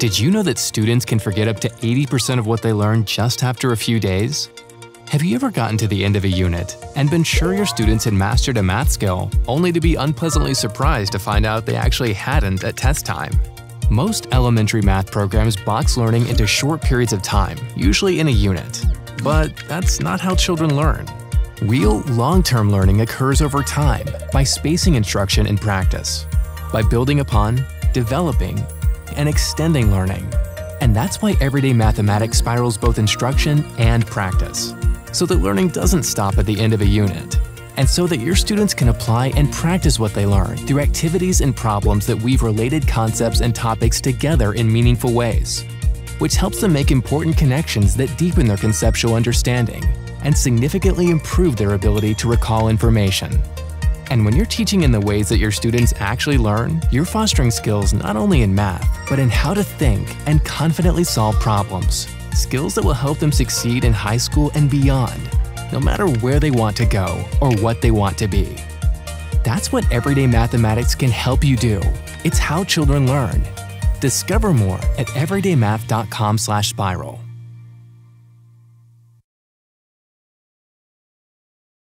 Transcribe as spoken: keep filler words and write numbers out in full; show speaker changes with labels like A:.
A: Did you know that students can forget up to eighty percent of what they learn just after a few days? Have you ever gotten to the end of a unit and been sure your students had mastered a math skill, only to be unpleasantly surprised to find out they actually hadn't at test time? Most elementary math programs box learning into short periods of time, usually in a unit. But that's not how children learn. Real, long-term learning occurs over time by spacing instruction and practice, by building upon, developing, and extending learning. And that's why everyday mathematics spirals both instruction and practice, so that learning doesn't stop at the end of a unit, and so that your students can apply and practice what they learn through activities and problems that weave related concepts and topics together in meaningful ways, which helps them make important connections that deepen their conceptual understanding and significantly improve their ability to recall information. And when you're teaching in the ways that your students actually learn, you're fostering skills not only in math, but in how to think and confidently solve problems. Skills that will help them succeed in high school and beyond, no matter where they want to go or what they want to be. That's what everyday mathematics can help you do. It's how children learn. Discover more at everyday math dot com slash spiral.